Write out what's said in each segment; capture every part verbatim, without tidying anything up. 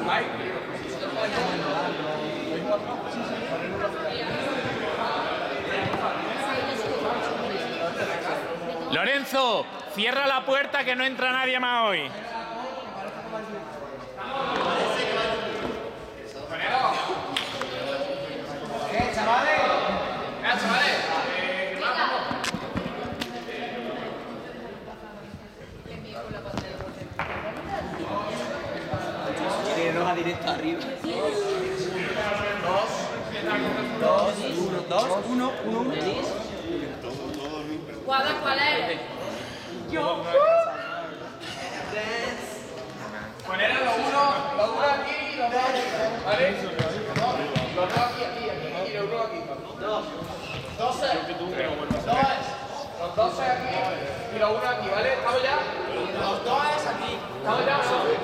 Lorenzo, cierra la puerta que no entra nadie más hoy. ¿Qué, chavales? Venga, chavales. Quiere roja directa arriba. Dos, uno, dos, uno, uno, uno. ¿Cuál, cuál es? Yo. Pues eran los uno, los uno aquí y los dos aquí, ¿vale? Los dos aquí, aquí, aquí y los uno aquí. Dos. Doce. Dos. Los doce aquí y los uno aquí, ¿vale? ¿Estamos ya? Los dos es aquí. ¿Estamos ya?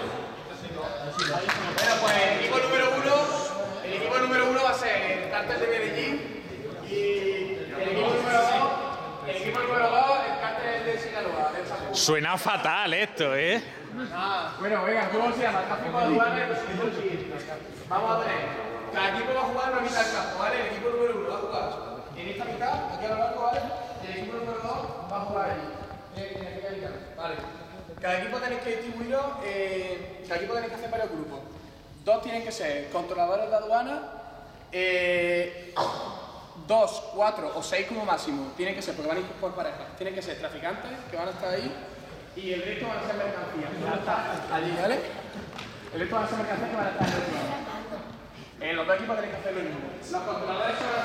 Bueno, pues el equipo número uno, el equipo número uno va a ser el Cártel de Medellín y el equipo número dos, el equipo número dos, el Cártel de Sinaloa. Suena fatal esto, ¿eh? Ah, bueno, venga, ¿cómo se llama? El tráfico de aduanas, vamos a tener. Cada equipo va a jugar una mitad del campo, ¿vale? El equipo número uno va a jugar en esta mitad, aquí a lo largo, ¿vale? Y el equipo número dos va a jugar allí, en aquella mitad, ¿vale? Cada equipo tenéis que distribuirlo, eh, cada equipo tenéis que hacer varios grupos. Dos tienen que ser controladores de aduana, eh, dos, cuatro o seis como máximo, tienen que ser, porque van a ir por pareja, tienen que ser traficantes que van a estar ahí y el resto van a ser mercancías que van a estar allí, ¿vale? El resto van a ser mercancías que van a estar en el otro lado. En los dos equipos tenéis que hacer lo mismo. Los controladores se van a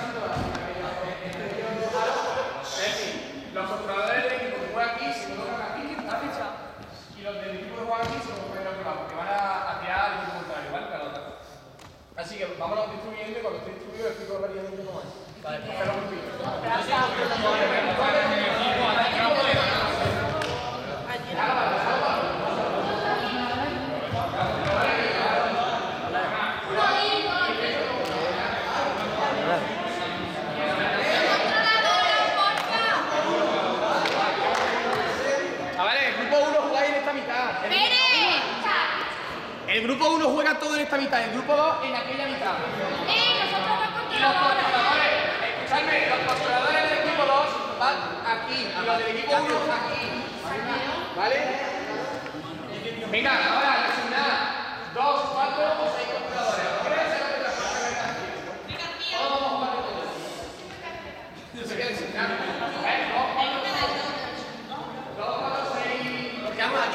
es decir, los controladores del equipo que juegan aquí se colocan aquí, y los del equipo que juegan aquí se colocan en el otro lado, porque van a tirar al equipo contrario, ¿vale? Así que vámonos distribuyendo y cuando esté distribuido explico variando un poco más. Vale, hacerlo muy bien. El grupo uno juega todo en esta mitad, el grupo dos en aquella mitad. ¡Eh! Nosotros vamos Y los controladores, escuchadme, los controladores del equipo dos van aquí, y los del equipo uno aquí. ¿Vale? Venga, ahora, resignad. Dos, cuatro o seis controladores. Todos vamos a jugar de todo. Se queda resignado. ¿Eh? Dos, cuatro, dos, cuatro, seis. Llama aquí.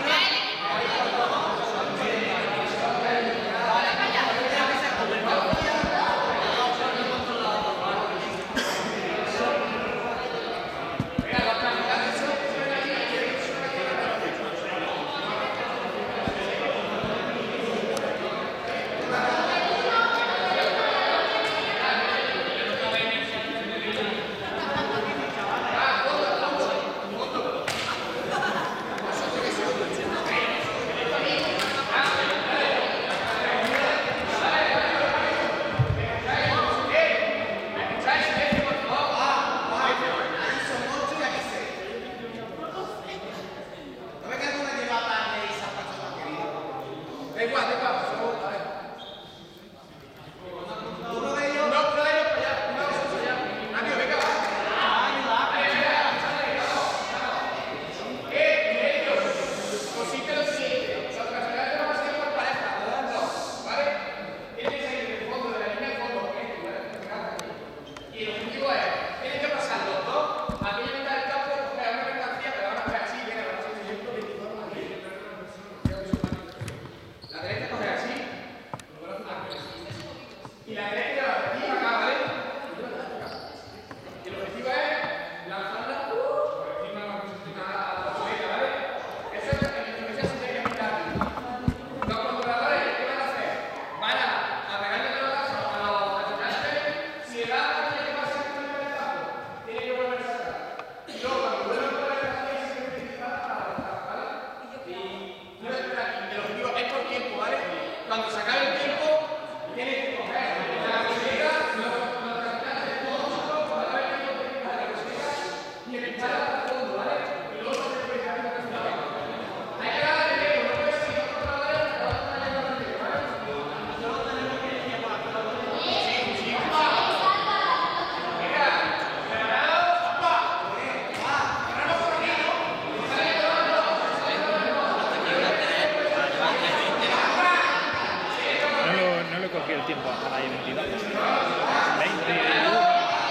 el tiempo va a estar ahí veintidós. veinte.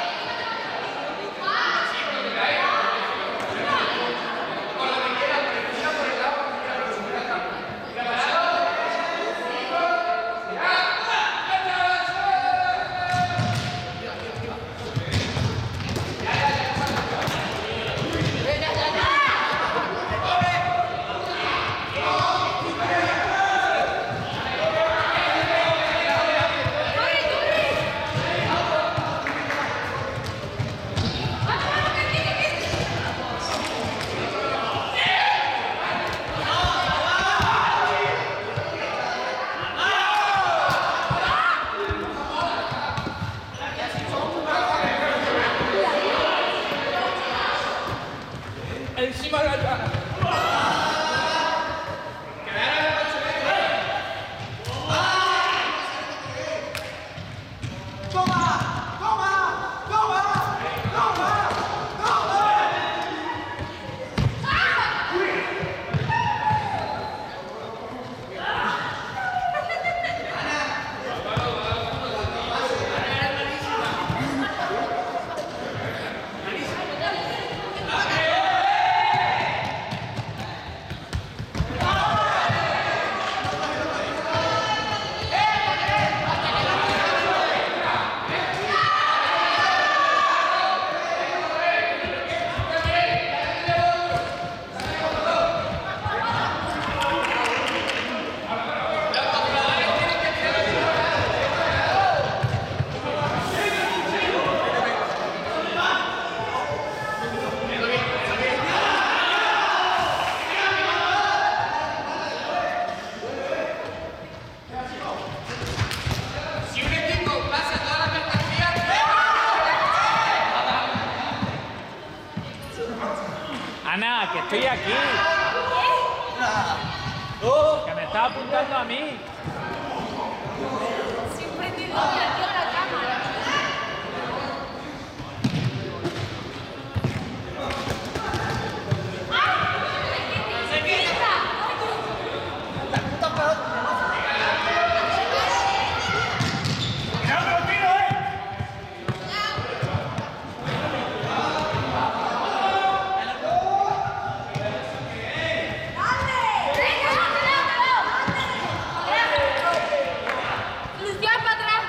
Encima de la llana. Ana, que estoy aquí. Que me está apuntando a mí. Siempre te digo que aquí a la cámara. Luciano para atrás.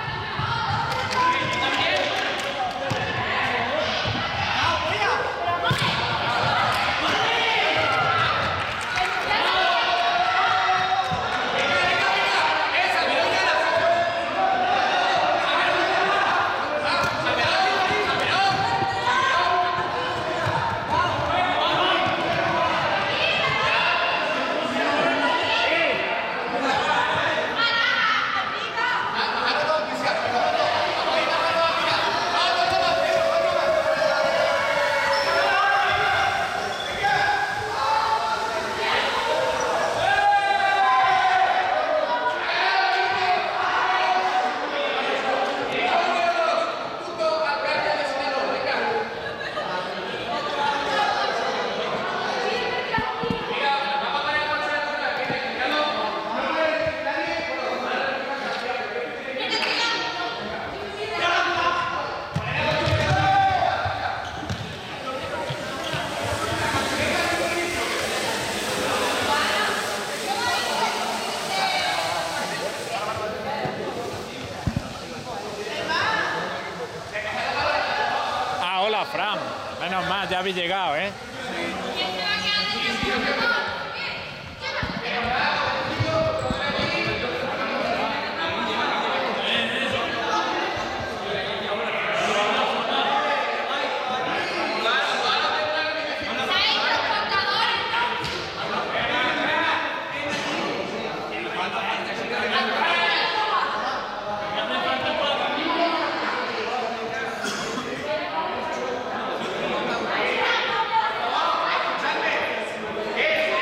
Ah, hola, Fran. Menos mal, ya habéis llegado, ¿eh? ¿Quién se va a quedar de tiempo? ¡Eh!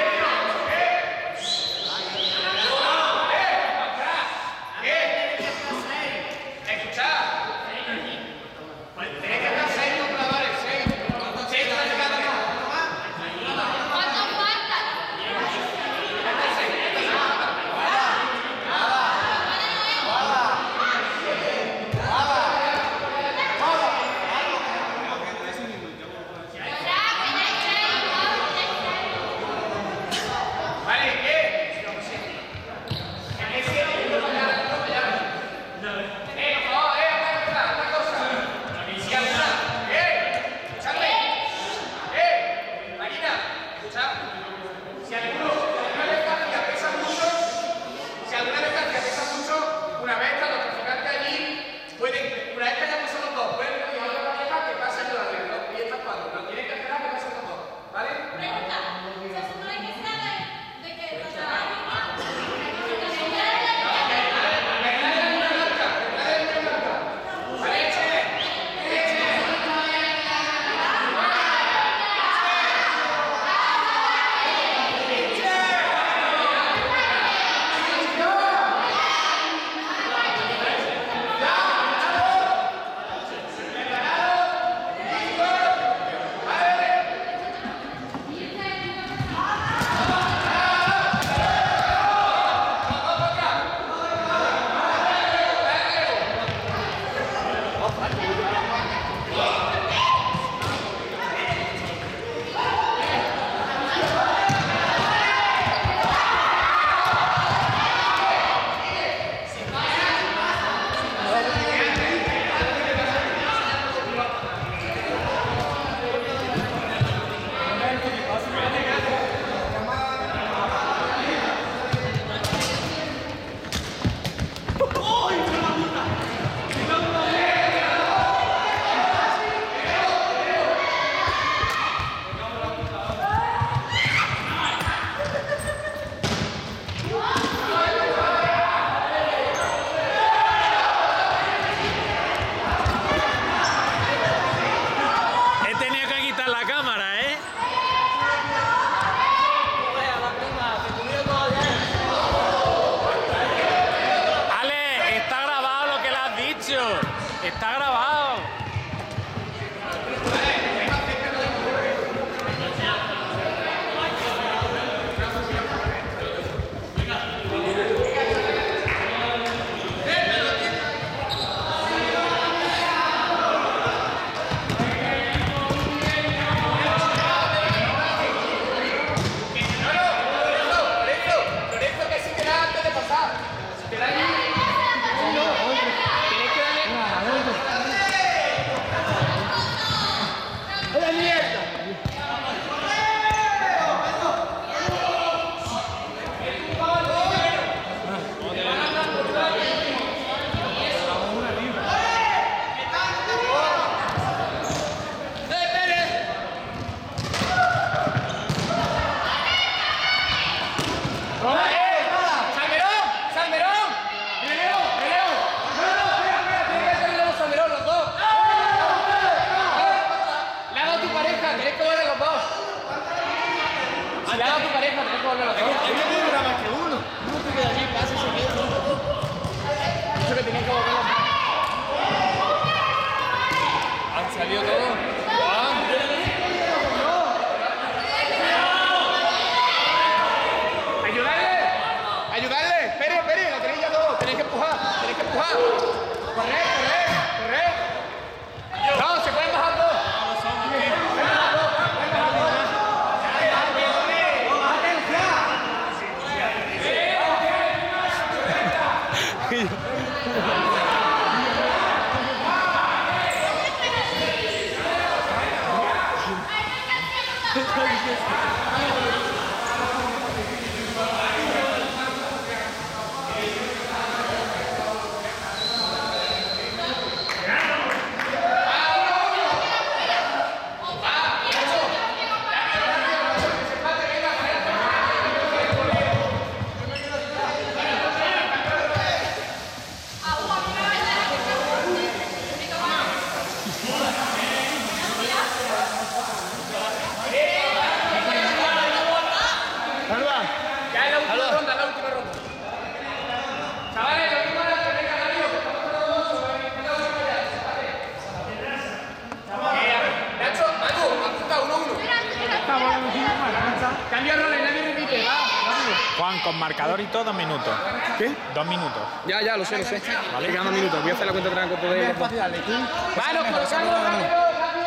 Juan, con marcador y todo, dos minutos. ¿Qué? Dos minutos. Ya, ya, lo sé, lo sé. Vale, quedan dos minutos. Voy a hacer la cuenta atrás con todo el... ¡Manos, colocando rápido, rápido!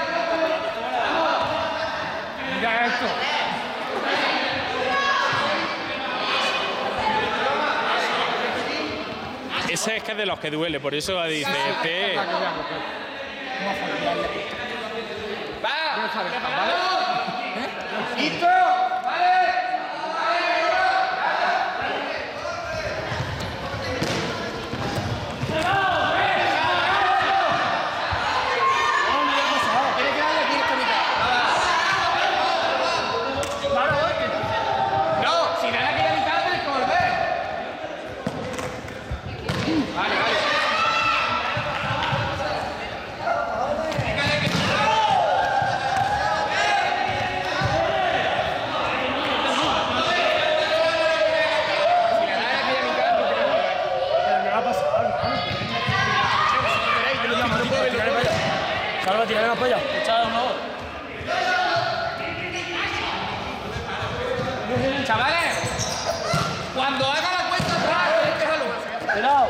Mira esto. Ese es que es de los que duele, por eso dice, este... ¡Va! ¿Preparado? ¡Listo! ¡Vale! Tira la polla. Chavales, cuando haga la cuenta atrás, déjalo. Esperado.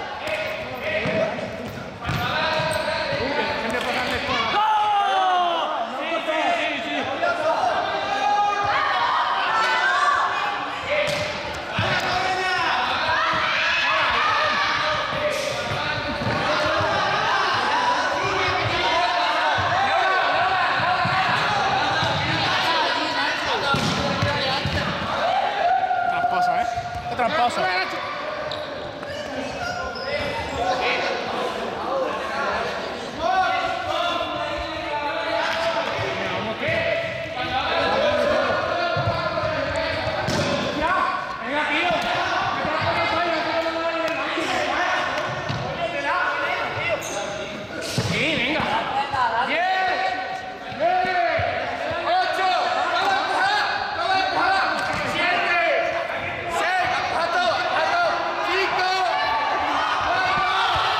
Tramposo. ¡Cinco!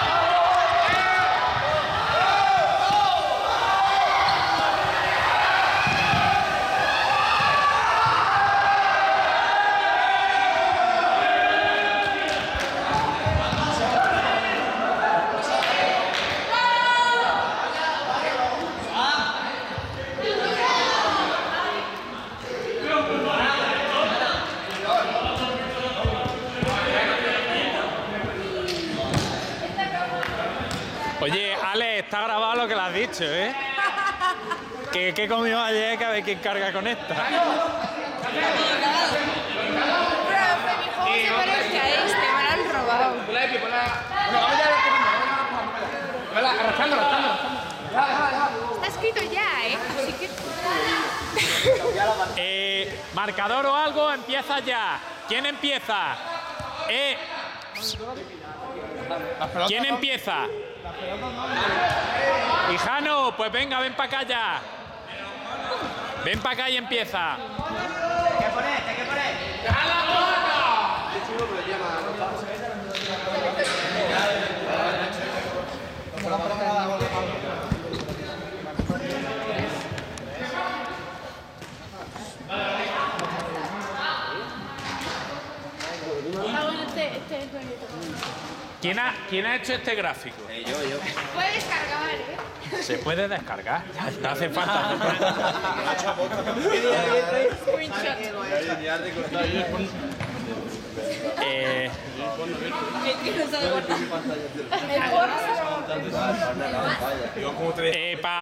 está grabado lo que le has dicho, ¿eh? que, que he comido ayer, que a ver quién carga con esta. Profe, mi juego se parece a este, me lo han robado. Ponla de pie, ponla. Bueno, vamos ya a ver qué pasa. Ponla arrastrando, arrastrando. Deja, deja, deja. Está escrito ya, ¿eh? Así que... Eh, marcador o algo, empieza ya. ¿Quién empieza? Eh, ¿Quién empieza? Hijano, pues venga, ven para acá ya. Ven para acá y empieza. ¿Qué pones? ¿Qué pones? Ah, bueno, este, este es bonito. ¿Quién ha, ¿Quién ha hecho este gráfico? Eh, yo, yo. Puedes cargar, ¿eh? Se puede descargar. No hace falta. Screenshot. Eh, El corso. eh, pa-